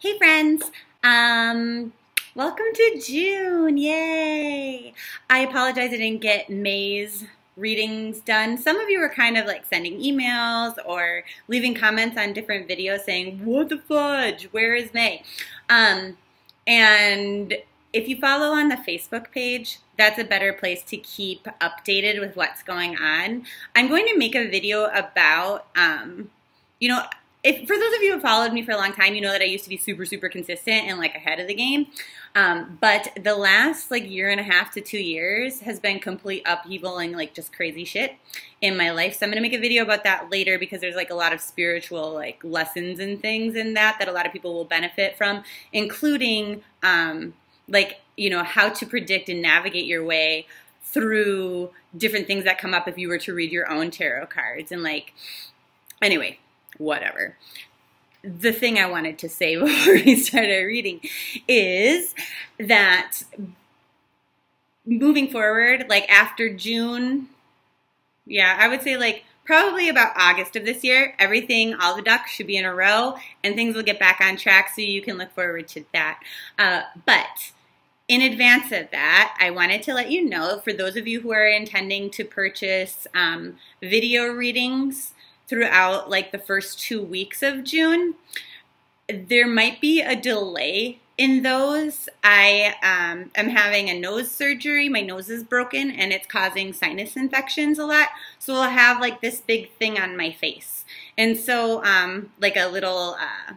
Hey friends, welcome to June, yay! I apologize I didn't get May's readings done. Some of you were kind of like sending emails or leaving comments on different videos saying, what the fudge, where is May? And if you follow on the Facebook page, that's a better place to keep updated with what's going on. I'm going to make a video about, for those of you who have followed me for a long time, you know that I used to be super consistent and like ahead of the game. But the last like year and a half to 2 years has been complete upheaval and like just crazy shit in my life. So I'm going to make a video about that later because there's like a lot of spiritual like lessons and things in that a lot of people will benefit from, including how to predict and navigate your way through different things that come up if you were to read your own tarot cards. And anyway, whatever. The thing I wanted to say before we started reading is that moving forward, like after June, I would say probably about August of this year, everything, all the ducks should be in a row and things will get back on track, so you can look forward to that. But in advance of that, I wanted to let you know, for those of you who are intending to purchase video readings throughout like the first 2 weeks of June, there might be a delay in those. I am having a nose surgery. My nose is broken and it's causing sinus infections a lot. So I'll have like this big thing on my face. And so like a little,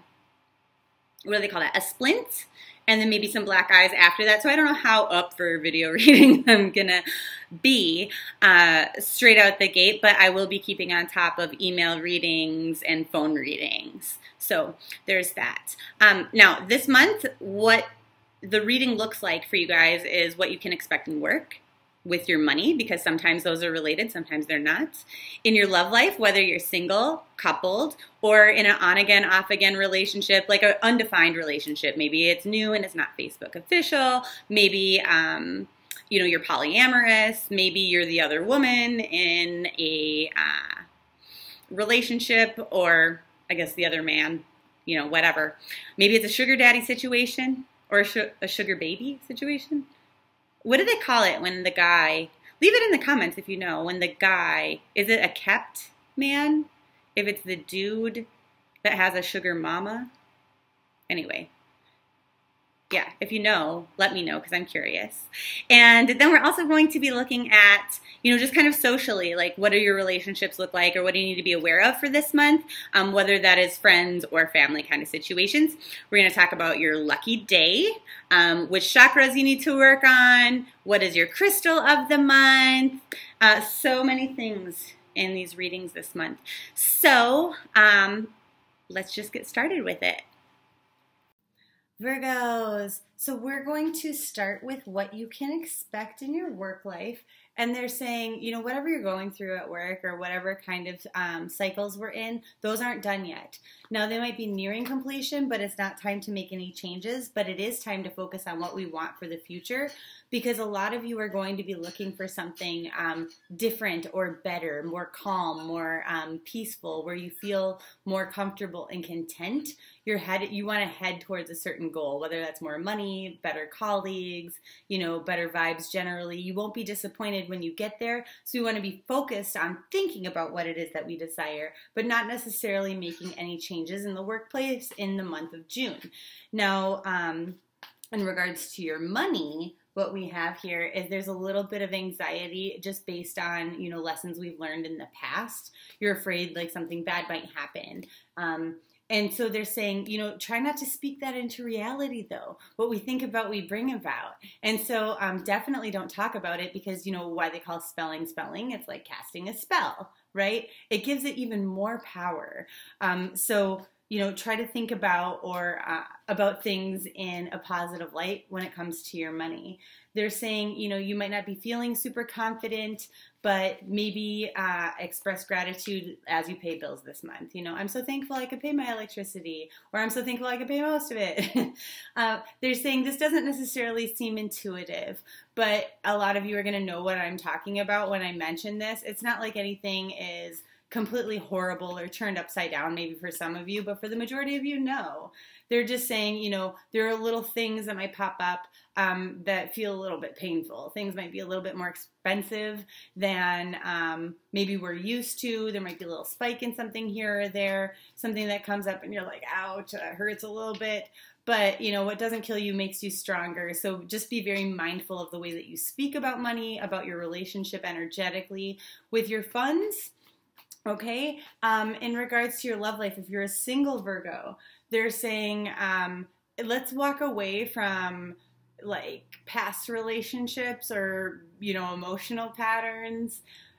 what do they call that? A splint. And then maybe some black eyes after that. So I don't know how up for video reading I'm gonna be straight out the gate, but I will be keeping on top of email readings and phone readings. So there's that. Now this month, what the reading looks like for you guys is what you can expect in work, with your money, because sometimes those are related, sometimes they're not. In your love life, whether you're single, coupled, or in an on-again, off-again relationship, like an undefined relationship. Maybe it's new and it's not Facebook official. Maybe, you're polyamorous. Maybe you're the other woman in a relationship, or I guess the other man, whatever. Maybe it's a sugar daddy situation or a sugar baby situation. What do they call it when the guy, leave it in the comments if you know, when the guy, is it a kept man? If it's the dude that has a sugar mama? Anyway, yeah, if you know, let me know because I'm curious. And then we're also going to be looking at, just kind of socially, like what do your relationships look like, or what do you need to be aware of for this month, whether that is friends or family kind of situations. We're going to talk about your lucky day, which chakras you need to work on, what is your crystal of the month, so many things in these readings this month. So let's just get started with it. Virgos, so we're going to start with what you can expect in your work life. And they're saying, whatever you're going through at work or whatever kind of cycles we're in, those aren't done yet. Now, they might be nearing completion, but it's not time to make any changes. But it is time to focus on what we want for the future, because a lot of you are going to be looking for something different or better, more calm, more peaceful, where you feel more comfortable and content. You want to head towards a certain goal, whether that's more money, better colleagues, better vibes generally. You won't be disappointed when you get there. So we want to be focused on thinking about what it is that we desire, but not necessarily making any changes in the workplace in the month of June. Now, in regards to your money, what we have here is there's a little bit of anxiety just based on, lessons we've learned in the past. You're afraid like something bad might happen. And so they're saying, try not to speak that into reality, though. What we think about, we bring about. And so definitely don't talk about it, because why they call spelling. It's like casting a spell, right? It gives it even more power. So try to think about about things in a positive light when it comes to your money. They're saying, you might not be feeling super confident, but maybe express gratitude as you pay bills this month. I'm so thankful I could pay my electricity, or I'm so thankful I could pay most of it. They're saying this doesn't necessarily seem intuitive, but a lot of you are going to know what I'm talking about when I mention this. It's not like anything is completely horrible or turned upside down, maybe for some of you, but for the majority of you, no. They're just saying, you know, there are little things that might pop up that feel a little bit painful. Things might be a little bit more expensive than maybe we're used to. There might be a little spike in something here or there, something that comes up and you're like, ouch, that hurts a little bit. But, you know, what doesn't kill you makes you stronger. So just be very mindful of the way that you speak about money, about your relationship energetically with your funds. Okay, in regards to your love life, if you're a single Virgo, they're saying, let's walk away from like past relationships or, you know, emotional patterns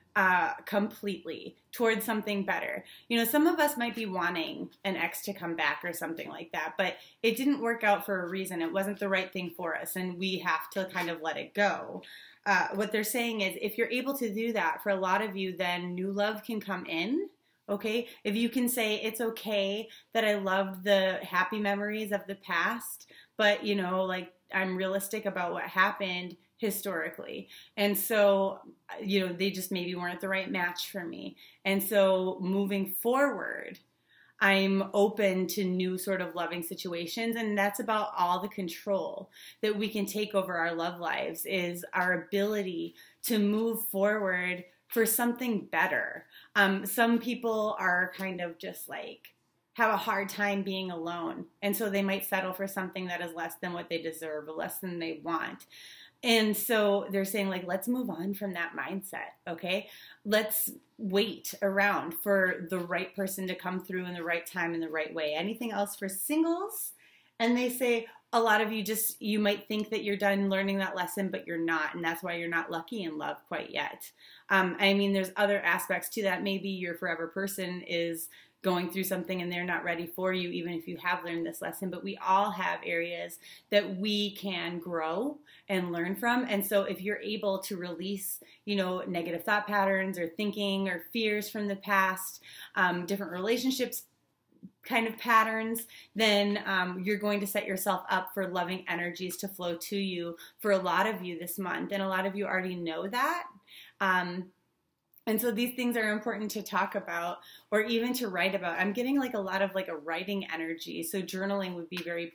completely towards something better. You know, some of us might be wanting an ex to come back or something like that, but it didn't work out for a reason. It wasn't the right thing for us, and we have to kind of let it go. What they're saying is if you're able to do that for a lot of you, then new love can come in. Okay, if you can say it's okay that I loved the happy memories of the past, but, you know, like I'm realistic about what happened historically. And so, you know, they just maybe weren't the right match for me. And so moving forward, I'm open to new sort of loving situations. And that's about all the control that we can take over our love lives, is our ability to move forward for something better. Some people are kind of just like, have a hard time being alone. And so they might settle for something that is less than what they deserve, or less than they want. And so they're saying, like, let's move on from that mindset, okay? Let's wait around for the right person to come through in the right time, in the right way. Anything else for singles? And they say, a lot of you just, you might think that you're done learning that lesson, but you're not. And that's why you're not lucky in love quite yet. I mean, there's other aspects to that. Maybe your forever person is going through something and they're not ready for you, even if you have learned this lesson. But we all have areas that we can grow and learn from. And so if you're able to release, you know, negative thought patterns or thinking or fears from the past, different relationships kind of patterns, then you're going to set yourself up for loving energies to flow to you for a lot of you this month. And a lot of you already know that. And so these things are important to talk about, or even to write about. I'm getting like a lot of like a writing energy. So journaling would be very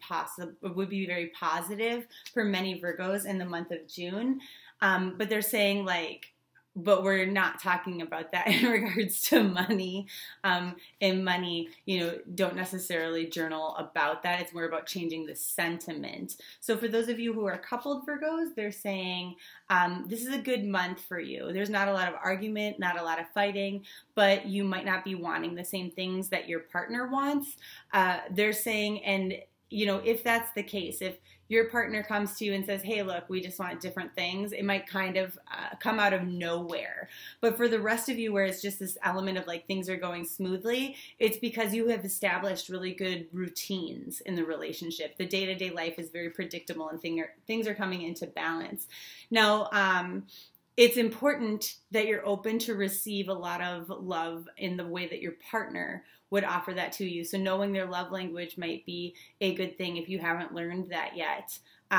positive for many Virgos in the month of June. But they're saying like, but we're not talking about that in regards to money. And money, you know, don't necessarily journal about that. It's more about changing the sentiment. So for those of you who are coupled Virgos, they're saying this is a good month for you. There's not a lot of argument, not a lot of fighting, but you might not be wanting the same things that your partner wants. They're saying, and you know, if that's the case, if your partner comes to you and says, hey, look, we just want different things, it might kind of come out of nowhere. But for the rest of you, where it's just this element of like things are going smoothly, it's because you have established really good routines in the relationship. The day-to-day life is very predictable and things are coming into balance. Now, it's important that you're open to receive a lot of love in the way that your partner would offer that to you. So knowing their love language might be a good thing if you haven't learned that yet.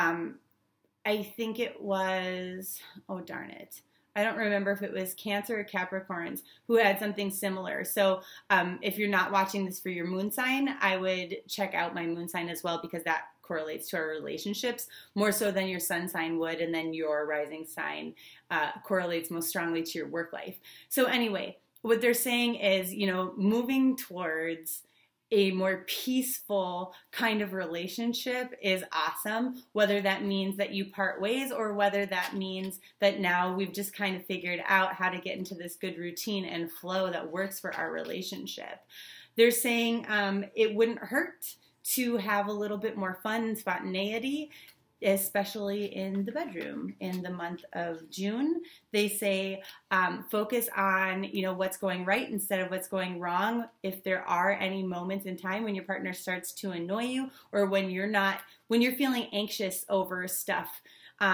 I think it was, oh darn it, I don't remember if it was Cancer or Capricorns who had something similar. So if you're not watching this for your moon sign, I would check out my moon sign as well, because that correlates to our relationships more so than your sun sign would, and then your rising sign correlates most strongly to your work life. So anyway, what they're saying is, you know, moving towards a more peaceful kind of relationship is awesome, whether that means that you part ways or whether that means that now we've just kind of figured out how to get into this good routine and flow that works for our relationship. They're saying it wouldn't hurt to have a little bit more fun and spontaneity, especially in the bedroom in the month of June. They say focus on, you know, what's going right instead of what's going wrong. If there are any moments in time when your partner starts to annoy you, or when you're feeling anxious over stuff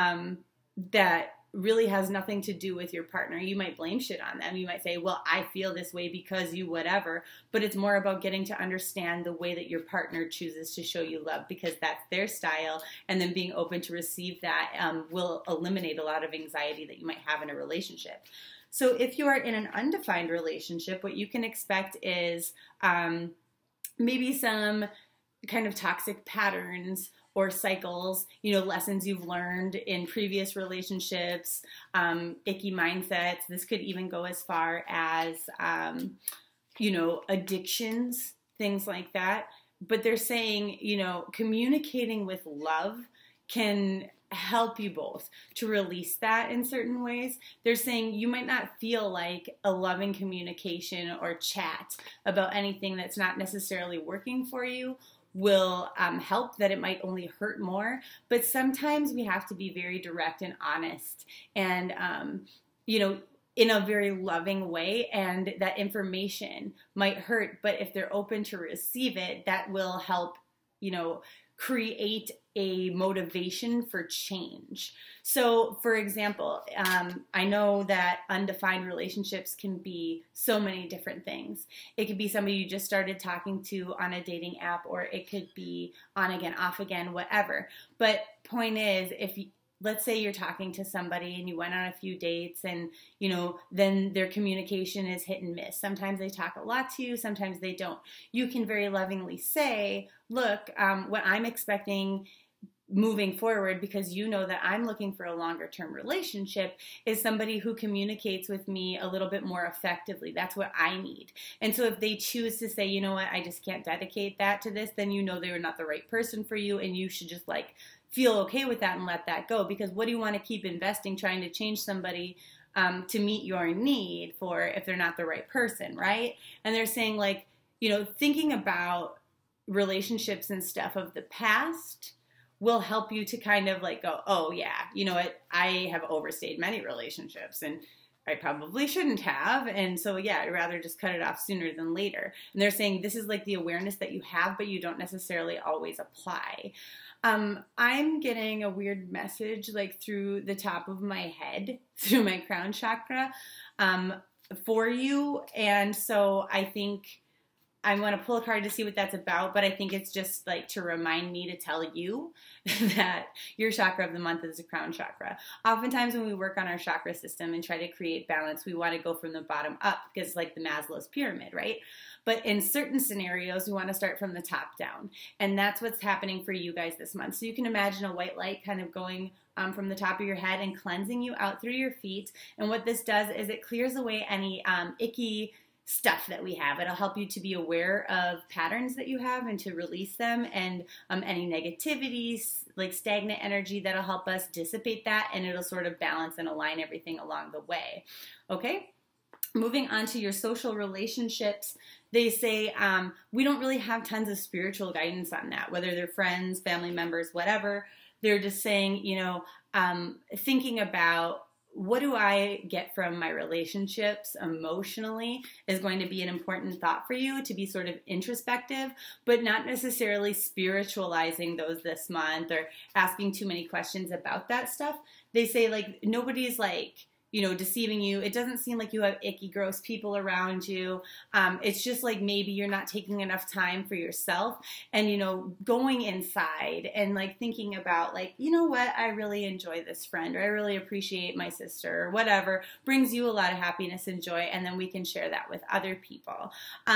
that really has nothing to do with your partner, you might blame shit on them. You might say, well, I feel this way because you whatever, but it's more about getting to understand the way that your partner chooses to show you love, because that's their style, and then being open to receive that will eliminate a lot of anxiety that you might have in a relationship. So if you are in an undefined relationship, what you can expect is maybe some kind of toxic patterns or cycles, you know, lessons you've learned in previous relationships, icky mindsets. This could even go as far as, you know, addictions, things like that. But they're saying, you know, communicating with love can help you both to release that in certain ways. They're saying you might not feel like a loving communication or chat about anything that's not necessarily working for you will help, that it might only hurt more. But sometimes we have to be very direct and honest and, you know, in a very loving way, and that information might hurt, but if they're open to receive it, that will help, you know, create a motivation for change. So, for example, I know that undefined relationships can be so many different things. It could be somebody you just started talking to on a dating app, or it could be on again, off again, whatever. But point is, let's say you're talking to somebody and you went on a few dates and, you know, then their communication is hit and miss. Sometimes they talk a lot to you, sometimes they don't. You can very lovingly say, look, what I'm expecting moving forward, because you know that I'm looking for a longer term relationship, is somebody who communicates with me a little bit more effectively. That's what I need. And so if they choose to say, you know what, I just can't dedicate that to this, then you know they were not the right person for you, and you should just like feel okay with that and let that go. Because what do you want to keep investing trying to change somebody to meet your need for if they're not the right person, right? And they're saying, like, you know, thinking about relationships and stuff of the past will help you to kind of like go, oh yeah, you know what, I have overstayed many relationships and I probably shouldn't have. And so, yeah, I'd rather just cut it off sooner than later. And they're saying this is like the awareness that you have, but you don't necessarily always apply. I'm getting a weird message like through the top of my head, through my crown chakra, for you. And so I think I want to pull a card to see what that's about, but I think it's just like to remind me to tell you that your chakra of the month is the crown chakra. Oftentimes when we work on our chakra system and try to create balance, we want to go from the bottom up, because it's like the Maslow's pyramid, right? But in certain scenarios, we want to start from the top down. And that's what's happening for you guys this month. So you can imagine a white light kind of going from the top of your head and cleansing you out through your feet. And what this does is it clears away any icky stuff that we have. It'll help you to be aware of patterns that you have and to release them, and any negativity, like stagnant energy, that'll help us dissipate that, and it'll sort of balance and align everything along the way. Okay? Moving on to your social relationships, they say we don't really have tons of spiritual guidance on that, whether they're friends, family members, whatever. They're just saying, you know, thinking about what do I get from my relationships emotionally is going to be an important thought for you, to be sort of introspective, but not necessarily spiritualizing those this month or asking too many questions about that stuff. They say, like, nobody's like, you know, deceiving you. It doesn't seem like you have icky, gross people around you. It's just like maybe you're not taking enough time for yourself, and, you know, going inside and like thinking about like, you know what, I really enjoy this friend, or I really appreciate my sister, or whatever brings you a lot of happiness and joy, and then we can share that with other people.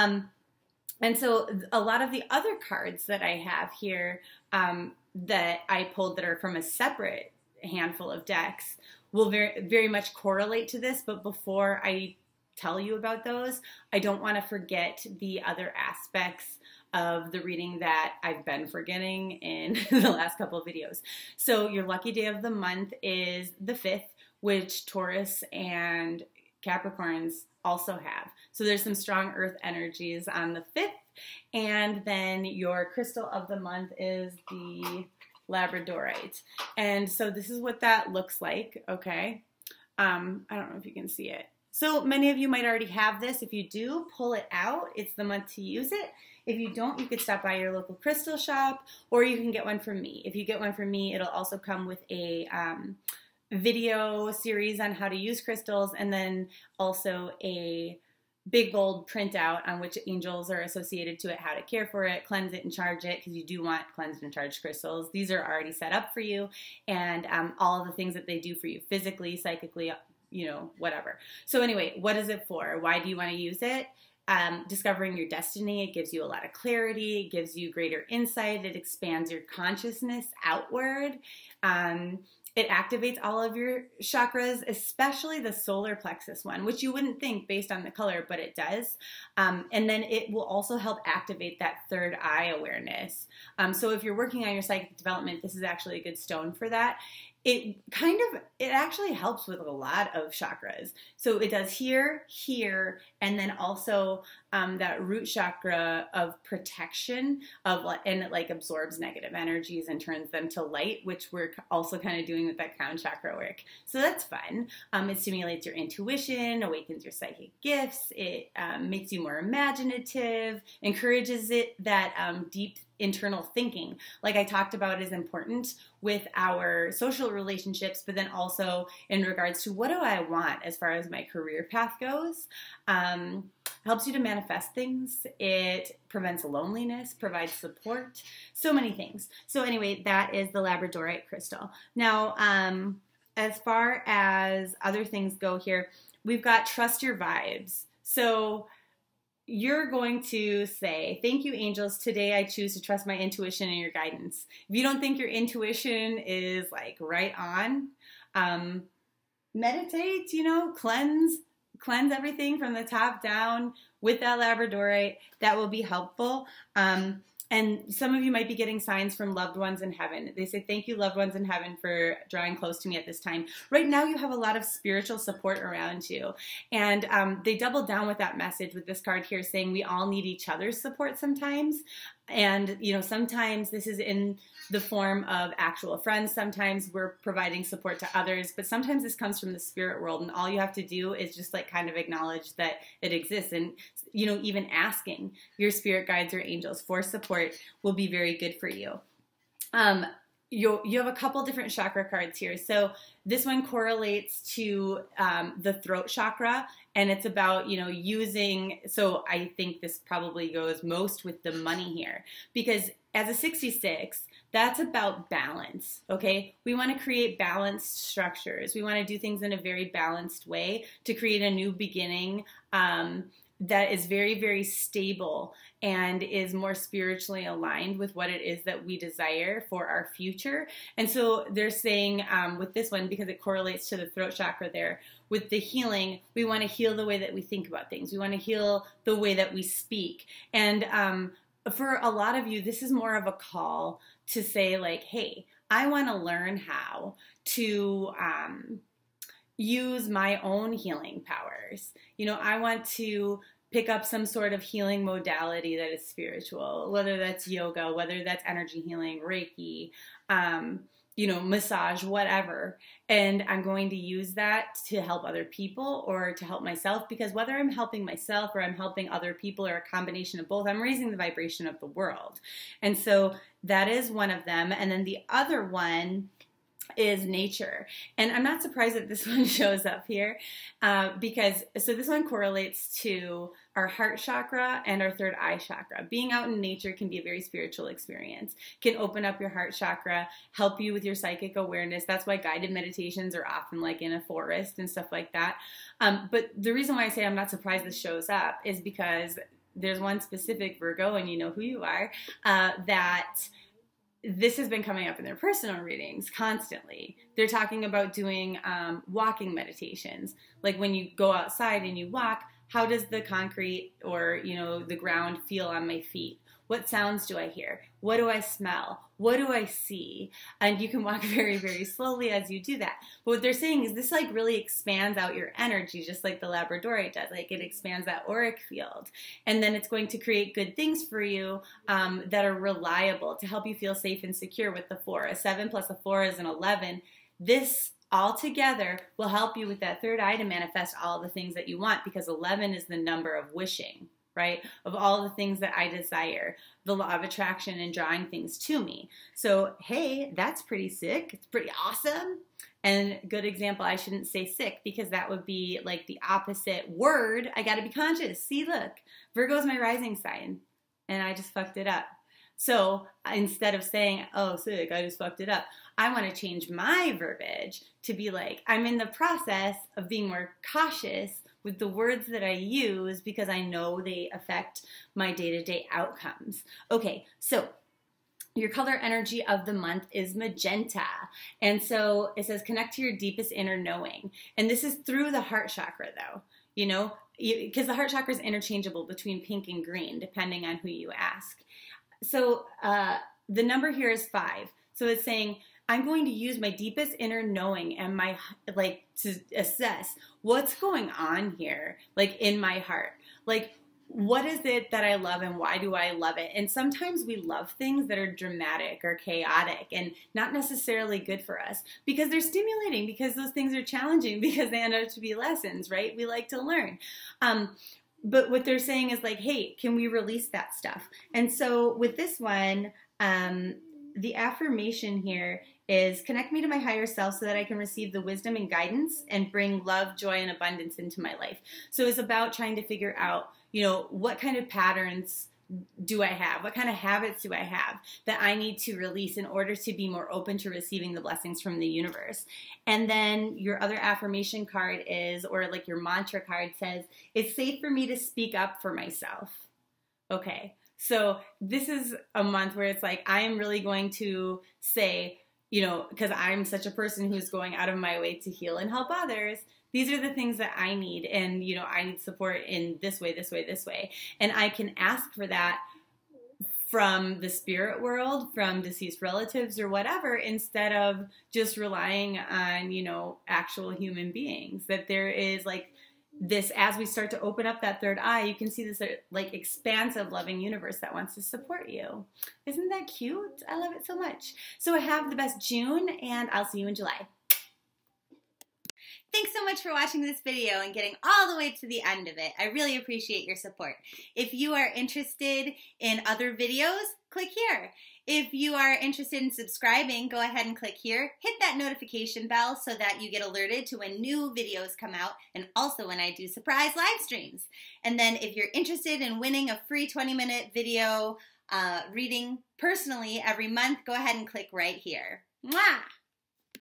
And so a lot of the other cards that I have here that I pulled that are from a separate handful of decks will very, very much correlate to this. But before I tell you about those, I don't want to forget the other aspects of the reading that I've been forgetting in the last couple of videos. So your lucky day of the month is the 5th, which Taurus and Capricorns also have. So there's some strong earth energies on the 5th. And then your crystal of the month is the Labradorite. And so this is what that looks like, okay? I don't know if you can see it. So many of you might already have this. If you do, pull it out. It's the month to use it. If you don't, you could stop by your local crystal shop, or you can get one from me. If you get one from me, it'll also come with a video series on how to use crystals, and then also a big bold printout on which angels are associated to it, how to care for it, cleanse it, and charge it, because you do want cleansed and charged crystals. These are already set up for you, and all of the things that they do for you physically, psychically, you know, whatever. So anyway, what is it for? Why do you want to use it? Discovering your destiny. It gives you a lot of clarity. It gives you greater insight. It expands your consciousness outward. It activates all of your chakras, especially the solar plexus one, which you wouldn't think based on the color, but it does. And then it will also help activate that third eye awareness. So if you're working on your psychic development, this is actually a good stone for that. It actually helps with a lot of chakras. So it does here, and then also that root chakra of protection and it like absorbs negative energies and turns them to light, which we're also kind of doing with that crown chakra work. So that's fun. It stimulates your intuition, awakens your psychic gifts. It makes you more imaginative, encourages that deep internal thinking, like I talked about, is important with our social relationships, but then also in regards to what do I want as far as my career path goes. Helps you to manifest things. It prevents loneliness, provides support, so many things. So anyway, that is the labradorite crystal. Now, as far as other things go here, we've got trust your vibes. So you're going to say, thank you, angels. Today I choose to trust my intuition and your guidance. If you don't think your intuition is like right on, meditate, you know, cleanse everything from the top down with that labradorite. That will be helpful. And some of you might be getting signs from loved ones in heaven. They say, thank you, loved ones in heaven, for drawing close to me at this time. Right now, you have a lot of spiritual support around you. And they double down with that message with this card here saying we all need each other's support sometimes. And, you know, sometimes this is in the form of actual friends. Sometimes we're providing support to others, but sometimes this comes from the spirit world. And all you have to do is just like kind of acknowledge that it exists. And, you know, even asking your spirit guides or angels for support will be very good for you. You have a couple different chakra cards here. So this one correlates to the throat chakra, and it's about, you know, using, so I think this probably goes most with the money here, because as a 66, that's about balance, okay? We want to create balanced structures. We want to do things in a very balanced way to create a new beginning that is very, very stable and is more spiritually aligned with what it is that we desire for our future. And so they're saying with this one, because it correlates to the throat chakra there, with the healing, we want to heal the way that we think about things. We want to heal the way that we speak. And for a lot of you, this is more of a call to say like, hey, I want to learn how to use my own healing powers. You know, I want to pick up some sort of healing modality that is spiritual, whether that's yoga, whether that's energy healing, Reiki, you know, massage, whatever. And I'm going to use that to help other people or to help myself, because whether I'm helping myself or I'm helping other people or a combination of both, I'm raising the vibration of the world. And so that is one of them. And then the other one is nature. And I'm not surprised that this one shows up here because, so this one correlates to our heart chakra and our third eye chakra. Being out in nature can be a very spiritual experience, can open up your heart chakra, help you with your psychic awareness. That's why guided meditations are often like in a forest and stuff like that. But the reason why I say I'm not surprised this shows up is because there's one specific Virgo, and you know who you are, that this has been coming up in their personal readings constantly. They're talking about doing walking meditations. Like when you go outside and you walk, how does the concrete or, you know, the ground feel on my feet? What sounds do I hear? What do I smell? What do I see? And you can walk very, very slowly as you do that. But what they're saying is this like really expands out your energy, just like the labradorite does. Like it expands that auric field. And then it's going to create good things for you that are reliable to help you feel safe and secure with the 4. A 7 plus a 4 is an 11. This all together will help you with that third eye to manifest all the things that you want, because 11 is the number of wishing, right? Of all the things that I desire, the law of attraction and drawing things to me. So, hey, that's pretty sick. It's pretty awesome. And good example, I shouldn't say sick because that would be like the opposite word. I got to be conscious. See, look, Virgo is my rising sign and I just fucked it up. So instead of saying, oh, sick, I just fucked it up, I want to change my verbiage to be like, I'm in the process of being more cautious with the words that I use because I know they affect my day-to-day outcomes. Okay, so your color energy of the month is magenta. And so it says connect to your deepest inner knowing. And this is through the heart chakra though, you know, because the heart chakra is interchangeable between pink and green, depending on who you ask. So the number here is 5. So it's saying, I'm going to use my deepest inner knowing and my, like, to assess what's going on here, like, in my heart. Like, what is it that I love and why do I love it? And sometimes we love things that are dramatic or chaotic and not necessarily good for us because they're stimulating, because those things are challenging, because they end up to be lessons, right? We like to learn. But what they're saying is like, hey, can we release that stuff? And so with this one, the affirmation here is connect me to my higher self so that I can receive the wisdom and guidance and bring love, joy, and abundance into my life. So it's about trying to figure out, you know, what kind of patterns do I have? What kind of habits do I have that I need to release in order to be more open to receiving the blessings from the universe? And then your other affirmation card is, or like your mantra card says, it's safe for me to speak up for myself. Okay, so this is a month where it's like, I am really going to say, you know, because I'm such a person who's going out of my way to heal and help others, these are the things that I need, and, you know, I need support in this way, this way, this way. And I can ask for that from the spirit world, from deceased relatives or whatever, instead of just relying on, you know, actual human beings. That there is like this, as we start to open up that third eye, you can see this like expansive, loving universe that wants to support you. Isn't that cute? I love it so much. So have the best June, and I'll see you in July. Thanks so much for watching this video and getting all the way to the end of it. I really appreciate your support. If you are interested in other videos, click here. If you are interested in subscribing, go ahead and click here. Hit that notification bell so that you get alerted to when new videos come out and also when I do surprise live streams. And then if you're interested in winning a free 20-minute video reading personally every month, go ahead and click right here. Mwah!